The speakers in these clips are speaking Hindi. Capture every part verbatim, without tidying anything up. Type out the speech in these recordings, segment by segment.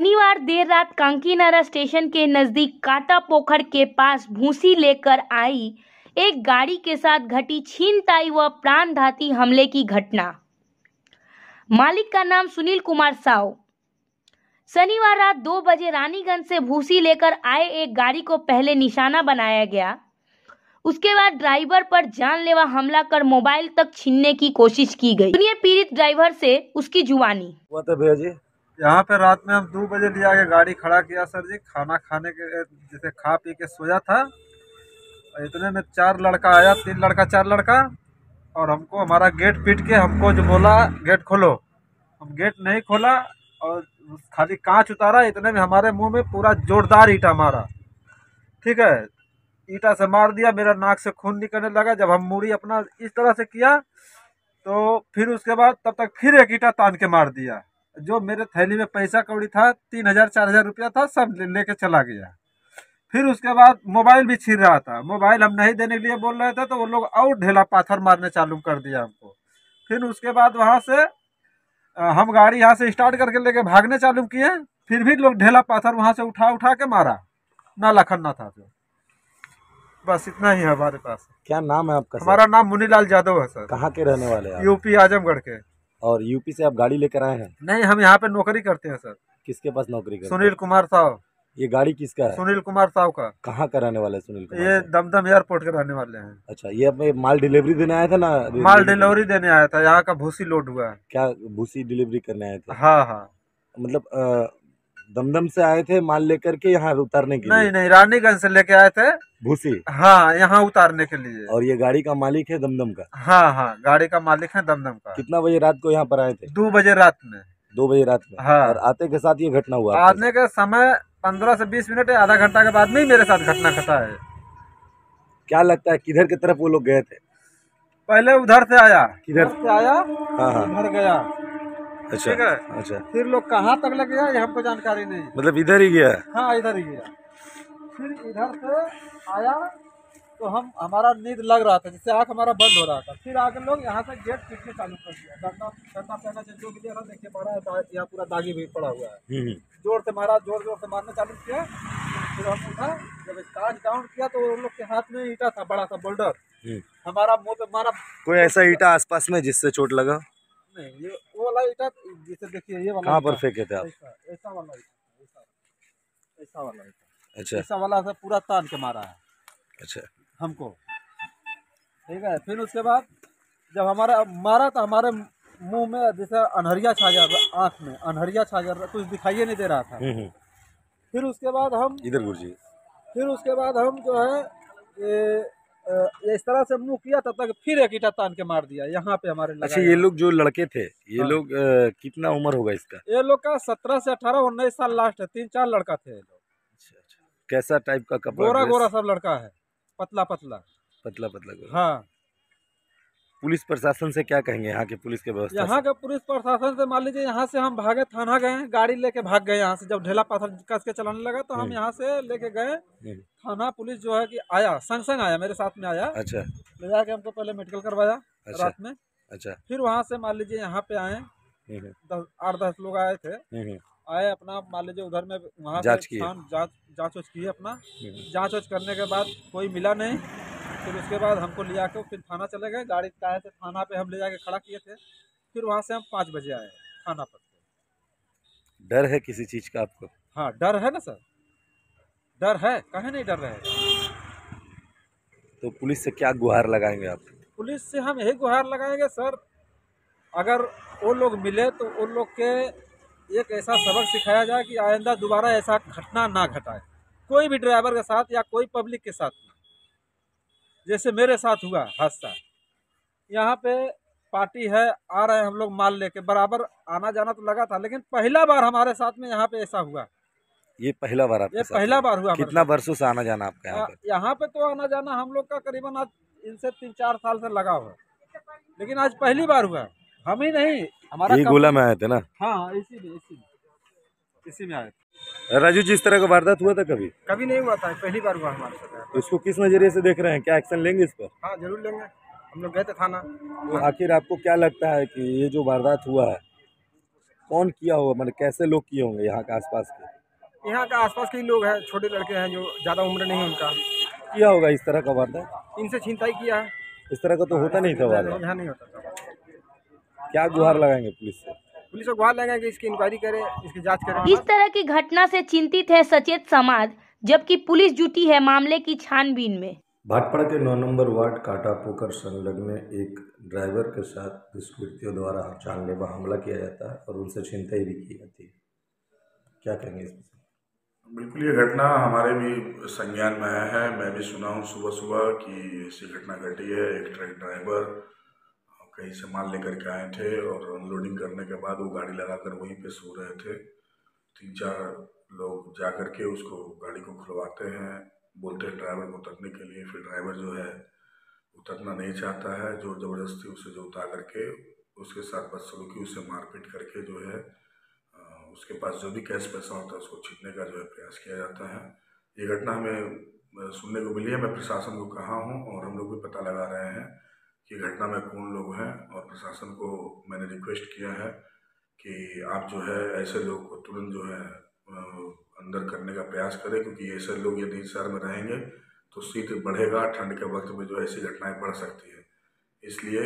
शनिवार देर रात कांकीनारा स्टेशन के नजदीक काटा पोखर के पास भूसी लेकर आई एक गाड़ी के साथ घटी छीनताई व प्राणघाती हमले की घटना। मालिक का नाम सुनील कुमार साव। शनिवार रात दो बजे रानीगंज से भूसी लेकर आए एक गाड़ी को पहले निशाना बनाया गया। उसके बाद ड्राइवर पर जानलेवा हमला कर मोबाइल तक छीनने की कोशिश की गई। सुनिए पीड़ित ड्राइवर से उसकी जुबानी। वो तो भैया जी यहाँ पे रात में हम दो बजे ले आके गाड़ी खड़ा किया सर जी। खाना खाने के जैसे खा पी के सोया था, इतने में चार लड़का आया, तीन लड़का चार लड़का, और हमको हमारा गेट पीट के हमको जो बोला गेट खोलो। हम गेट नहीं खोला और खाली कांच उतारा। इतने में हमारे मुंह में पूरा जोरदार ईंटा मारा। ठीक है, ईंटा से मार दिया, मेरा नाक से खून निकलने लगा। जब हम मुड़ी अपना इस तरह से किया तो फिर उसके बाद तब तक फिर एक ईंटा तान के मार दिया। जो मेरे थैली में पैसा कौड़ी था, तीन हजार चार हजार रुपया था, सब लेके चला गया। फिर उसके बाद मोबाइल भी छीन रहा था। मोबाइल हम नहीं देने के लिए बोल रहे थे तो वो लोग और ढेला पाथर मारने चालू कर दिया हमको। फिर उसके बाद वहाँ से हम गाड़ी यहाँ से स्टार्ट करके लेके भागने चालू किए। फिर भी लोग ढेला पाथर वहाँ से उठा उठा के मारा। ना लखन्ना था तो बस इतना ही है हमारे पास। क्या नाम है आपका? हमारा नाम मुनीलाल यादव है सर। कहाँ के रहने वाले हैं? यूपी आजमगढ़ के। और यूपी से आप गाड़ी लेकर आए हैं? नहीं, हम यहाँ पे नौकरी करते हैं सर। किसके पास नौकरी करते हैं? सुनील कुमार साव। ये गाड़ी किसका है? सुनील कुमार साव का। कहाँ का रहने वाले सुनील कुमार? ये दमदम एयरपोर्ट के रहने वाले हैं। अच्छा, ये अपने माल डिलीवरी देने आया था ना? माल डिलीवरी देने आया था। यहाँ का भूसी लोड हुआ है। क्या भूसी डिलीवरी करने आए थे? हाँ हाँ, मतलब दमदम से आए थे माल लेकर के यहाँ उतारने के लिए? नहीं नहीं, रानीगंज से लेके आए थे भूसी। हाँ, यहाँ उतारने के लिए। और ये गाड़ी का मालिक है दमदम का? हाँ हाँ, गाड़ी का मालिक है दमदम का। कितना बजे रात को यहाँ पर आए थे? दो बजे रात में। दो बजे रात में? हाँ। और आते के साथ ये घटना हुआ? आने के समय पंद्रह से बीस मिनट आधा घंटा के बाद में ही मेरे साथ घटना घटा है। क्या लगता है किधर की तरफ वो लोग गए थे? पहले उधर से आया। किधर से आया? हाँ हाँ, उधर गया। अच्छा ठीक है। अच्छा, फिर लोग कहाँ तक लग गया ये हमको जानकारी नहीं। मतलब इधर ही गया? हाँ, इधर ही गया। फिर इधर से आया तो हम हमारा नींद लग रहा था, जिससे आँख हमारा बंद हो रहा था। फिर आके लोग यहाँ से गेट पीटने चालू कर दिया। डंडा डंडा पहना जो भी दिया देखिए पड़ा है, यहाँ पूरा दागी भी पड़ा हुआ है। जोर से मारा, जोर जोर से मारना चालू किया। फिर हम उठा, जब कांच डाउन किया तो उन लोग के हाथ में ईंटा था, बड़ा सा बोल्डर। हमारा मुंह पे मारा। कोई ऐसा ईंटा आसपास में जिससे चोट लगा? नहीं, ये वो वाला ईंटा जिसे देखिए ये वाला। कहाँ पर फेंके थे आप? ऐसा वाला ईंटा, ऐसा वाला ईंटा। अच्छा, ऐसा वाला से पूरा तान के मारा है। अच्छा, हमको। ठीक है। फिर उसके बाद जब हमारा मारा तो हमारे मुंह में जैसे अनहरिया छा गया, आँख में अनहरिया छा गया, कुछ दिखाई नहीं दे रहा था। फिर उसके बाद हम इधर गुरुजी फिर उसके बाद हम जो है ये, ये इस तरह से मुंह किया, तब तक फिर एक ईंटा तान के मार दिया यहाँ पे हमारे लगा। अच्छा, ये लोग जो लड़के थे ये हाँ। लोग आ, कितना उम्र होगा इसका? ये लोग का सत्रह से अठारह उन्नीस साल लास्ट है। तीन चार लड़का थे ये लोग। अच्छा अच्छा, कैसा टाइप का कपड़ा? गोरा गोरा सब लड़का है, पतला पतला पतला पतला गोरा। हाँ। पुलिस प्रशासन से क्या कहेंगे? यहाँ के पुलिस के व्यवस्था? यहाँ के पुलिस प्रशासन से मान लीजिए यहाँ से हम भागे, थाना गए, गाड़ी लेके भाग गए यहाँ से। जब ढेला पाथर कस के चलाने लगा तो हम यहाँ से लेके गए थाना। पुलिस जो है कि आया, संग संग आया, मेरे साथ में आया। अच्छा, ले जाके हमको पहले मेडिकल करवाया। अच्छा। रात में। अच्छा। फिर वहाँ से मान लीजिए यहाँ पे आए, आठ दस लोग आए थे। आए अपना मान लीजिए उधर में वहाँ जाँच की, जाँच जाँच की अपना। जाँच वाँच करने के बाद कोई मिला नहीं। फिर उसके बाद हमको लिया के फिर थाना चले गए। गाड़ी आए थे थाना पे, हम ले जाके खड़ा किए थे। फिर वहाँ से हम पाँच बजे आए थाना पर। डर है किसी चीज़ का आपको? हाँ, डर है ना सर, डर है, कहे नहीं डर रहेगा। तो पुलिस से क्या गुहार लगाएंगे आप? पुलिस से हम यही गुहार लगाएंगे सर, अगर वो लोग मिले तो उन लोग के एक ऐसा सबक सिखाया जाए कि आइंदा दोबारा ऐसा घटना ना घटाए, कोई भी ड्राइवर के साथ या कोई पब्लिक के साथ। जैसे मेरे साथ हुआ हादसा, यहाँ पे पार्टी है, आ रहे हैं हम लोग माल लेके, बराबर आना जाना तो लगा था, लेकिन पहला बार हमारे साथ में यहाँ पे ऐसा हुआ। ये पहला बार आपके ये साथ पहला बार हुआ। कितना वर्षों से आना जाना आपका यहाँ पे? यहाँ पे तो आना जाना हम लोग का करीबन आज इनसे तीन चार साल से लगा हुआ, लेकिन आज पहली बार हुआ। हम ही नहीं, हमारा यही गोला में आए थे ना? हाँ, इसी में इसी में इसी में आए थे। राजू जी, इस तरह का वारदात हुआ था कभी? कभी नहीं हुआ था, पहली बार हुआ हमारे साथ। तो इसको किस नजरिए से देख रहे हैं? क्या एक्शन लेंगे इस पर? हाँ, जरूर लेंगे। हम लोग गए थे थाना। तो आखिर आपको क्या लगता है कि ये जो वारदात हुआ है कौन किया होगा, मतलब कैसे लोग किए होंगे यहाँ के आसपास के? यहाँ का आसपास के ही लोग हैं, छोटे लड़के हैं जो ज़्यादा उम्र नहीं है उनका। किया होगा इस तरह का वारदात? इनसे छीनताई किया है। इस तरह का तो होता नहीं था वारदात। यहाँ नहीं होता था। क्या गुहार लगाएंगे पुलिस से? पुलिस को गुहार लगाएंगे कि इसकी इंक्वायरी करे, इसकी जांच करे। इस तरह की घटना से चिंतित है सचेत समाज, जबकि पुलिस जुटी है मामले की छानबीन में। भाटपाड़ा के नौ नंबर वार्ड काटा पोखर संलग्न एक ड्राइवर के साथ दुष्कृतियों द्वारा जानलेवा हमला किया जाता है और उनसे छीनताई भी की जाती है। क्या कहेंगे इस पर? बिल्कुल, ये घटना हमारे भी संज्ञान में आया है। मैं भी सुना हूँ सुबह सुबह कि ऐसी घटना घटी है। एक ट्रक ड्राइवर कहीं से माल लेकर के आए थे और अनलोडिंग करने के बाद वो गाड़ी लगाकर वहीं पे सो रहे थे। तीन चार लोग जा कर के उसको गाड़ी को खुलवाते हैं, बोलते हैं ड्राइवर को उतरने के लिए। फिर ड्राइवर जो है उतरना नहीं चाहता है, जो ज़बरदस्ती उसे जो उतार करके उसके साथ बदसलूकी, उसे मारपीट करके जो है उसके पास जो भी कैश पैसा होता है उसको छीनने का जो है प्रयास किया जाता है। ये घटना हमें सुनने को मिली है। मैं प्रशासन को कहा हूँ और हम लोग भी पता लगा रहे हैं कि घटना में कौन लोग हैं, और प्रशासन को मैंने रिक्वेस्ट किया है कि आप जो है ऐसे लोग को तुरंत जो है अंदर करने का प्रयास करें, क्योंकि ऐसे लोग यदि शहर में रहेंगे तो शीत बढ़ेगा, ठंड के वक्त में जो ऐसी घटनाएं बढ़ सकती है। इसलिए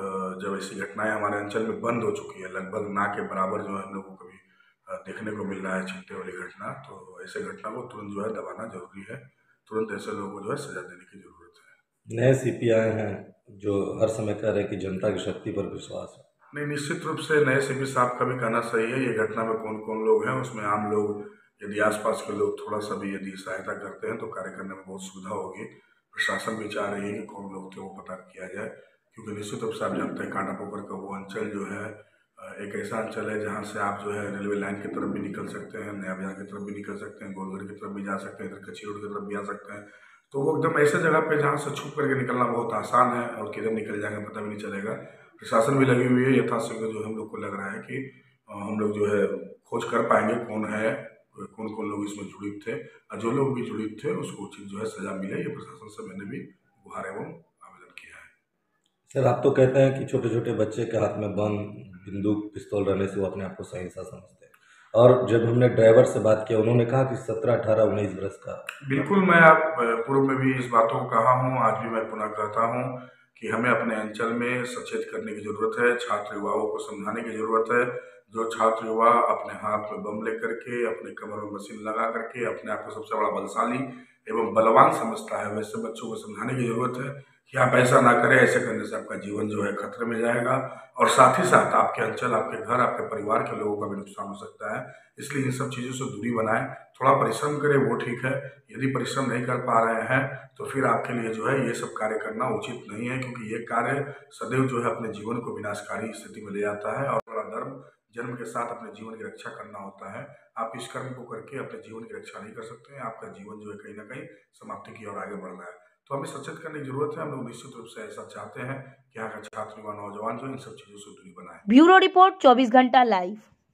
जब ऐसी घटनाएं हमारे अंचल में बंद हो चुकी है, लगभग ना के बराबर जो है हम लोग को कभी देखने को मिल रहा है छीनते वाली घटना, तो ऐसे घटना को तुरंत जो है दबाना जरूरी है। तुरंत ऐसे लोगों को जो है सजा देने की जरूरत है। नए सीपी आए हैं जो हर समय कह रहे हैं कि जनता की शक्ति पर विश्वास है। नहीं, निश्चित रूप से नए सीपी साहब का भी कहना सही है। ये घटना में कौन कौन लोग हैं, उसमें आम लोग यदि आसपास के लोग थोड़ा सा भी यदि सहायता करते हैं तो कार्य करने में बहुत सुविधा होगी। प्रशासन भी चाह रही है कि कौन लोग थे वो पता किया जाए, क्योंकि निश्चित रूप से आप जानते हैं कांटा पोखर का वो अंचल जो है एक ऐसा अंचल है जहाँ से आप जो है रेलवे लाइन की तरफ भी निकल सकते हैं, नया बाजार की तरफ भी निकल सकते हैं, गोलघर की तरफ भी जा सकते हैं, इधर कच्ची रोड की तरफ भी आ सकते हैं। तो वो एकदम ऐसे जगह पे जहाँ से छुप करके निकलना बहुत आसान है और किधर निकल जाएंगे पता भी नहीं चलेगा। प्रशासन भी लगी हुई है, यथाशीघ्र जो हम लोग को लग रहा है कि हम लोग जो है खोज कर पाएंगे कौन है, कौन कौन लोग इसमें जुड़ित थे, और जो लोग भी जुड़ित थे उसको उचित जो है सजा मिले। ये प्रशासन से मैंने भी गुहार एवं आवेदन किया है। सर, आप तो कहते हैं कि छोटे छोटे बच्चे के हाथ में बम, बंदूक, पिस्तौल रहने से वो अपने आप को सही सा समझते हैं, और जब हमने ड्राइवर से बात किया उन्होंने कहा कि सत्रह अठारह उन्नीस वर्ष का। बिल्कुल, मैं आप पूर्व में भी इस बातों को कहा हूँ, आज भी मैं पुनः कहता हूँ कि हमें अपने अंचल में सचेत करने की ज़रूरत है, छात्र युवाओं को समझाने की ज़रूरत है। जो छात्र युवा अपने हाथ में बम लेकर के, अपने कमर में मशीन लगा करके अपने आप को सबसे बड़ा बलशाली एवं बलवान समझता है, वैसे बच्चों को समझाने की ज़रूरत है कि आप ऐसा ना करें। ऐसे करने से आपका जीवन जो है खतरे में जाएगा, और साथ ही साथ आपके अंचल, आपके घर, आपके परिवार के लोगों का भी नुकसान हो सकता है। इसलिए इन सब चीज़ों से दूरी बनाएं, थोड़ा परिश्रम करें वो ठीक है। यदि परिश्रम नहीं कर पा रहे हैं तो फिर आपके लिए जो है ये सब कार्य करना उचित नहीं है, क्योंकि ये कार्य सदैव जो है अपने जीवन को विनाशकारी स्थिति में ले जाता है। और बड़ा धर्म जन्म के साथ अपने जीवन की रक्षा करना होता है। आप इस कर्म को करके अपने जीवन की रक्षा नहीं कर सकते हैं। आपका जीवन जो है कहीं ना कहीं समाप्ति की ओर आगे बढ़ रहा है। तो हमें सचेत करने की जरूरत है। हम लोग निश्चित रूप से ऐसा चाहते हैं कि यहाँ का छात्र युवा नौजवान जो इन सब चीजों से दूरी बनाए। ब्यूरो रिपोर्ट चौबीस घंटा लाइव।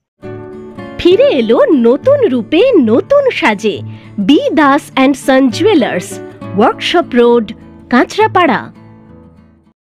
ফিরে এলো নতুন রূপে নতুন সাজে B Das and son jewellers, workshop road, Kanchrapara.